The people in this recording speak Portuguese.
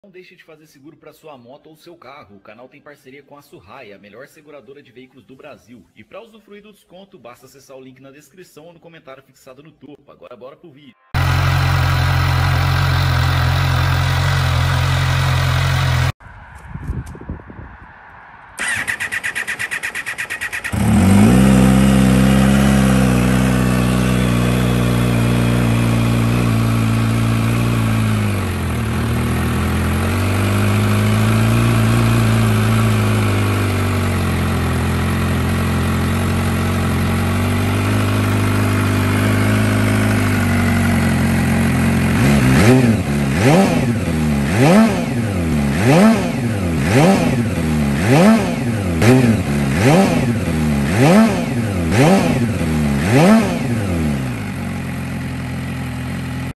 Não deixe de fazer seguro para sua moto ou seu carro. O canal tem parceria com a Surrai, a melhor seguradora de veículos do Brasil. E para usufruir do desconto, basta acessar o link na descrição ou no comentário fixado no topo. Agora bora pro vídeo.